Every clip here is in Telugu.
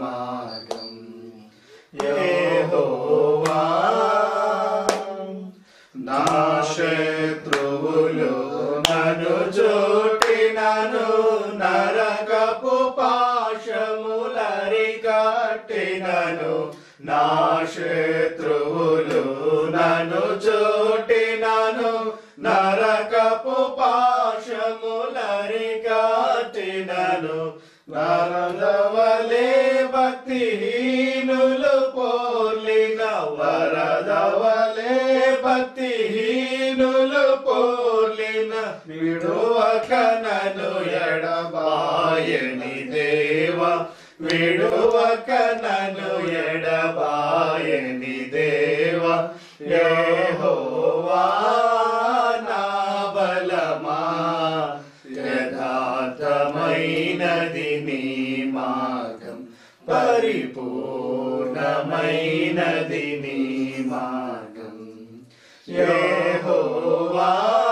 మార్గం. యెహోవా నా శత్రువులు నన్ను చుట్టినను, నరకపు పాశములరికట్టినను. నా శత్రువులు నన్ను చుట్టినను, నరకపు పాశములరికట్టినను. వరదవలే భక్తిహీనులు పోలిన, వరదవలే భక్తిహీనులు పోలిన, విడువక నన్ను ఎడబాయని దేవా, విడువక నన్ను ఎడబాయని దేవా. యెహోవా నా బలమా, యథార్థమైనది నీ మార్గం, పరిపూర్ణమైనది నీ మార్గం. యెహోవా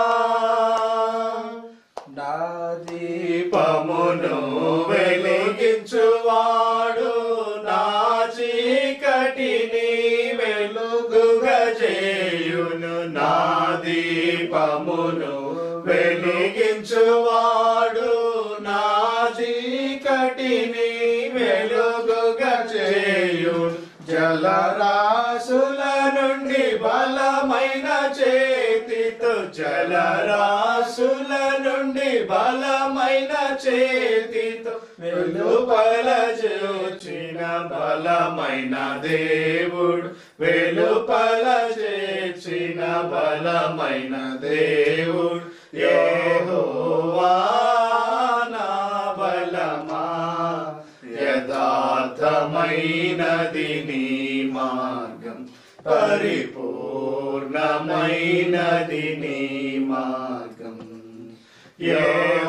నా దీపమును వెలిగించువాడు, నా చీకటిని వెలుగుగా చేయును. నా దీపమును వెలిగించువాడు, నా చీకటిని వెలుగుగా చేయును. జలరాశుల నుండి బలమైన చేతితో, జలరాశుల నుండి బలమైన చేతితో వెలుపల చేర్చిన బలమైన దేవుడు, వెలుపల చేర్చిన బలమైన దేవుడు. యెహోవా నా బలమా, యథార్థమైనది నీ మార్గం, పరిపూర్ణమైనది నీ మార్గం.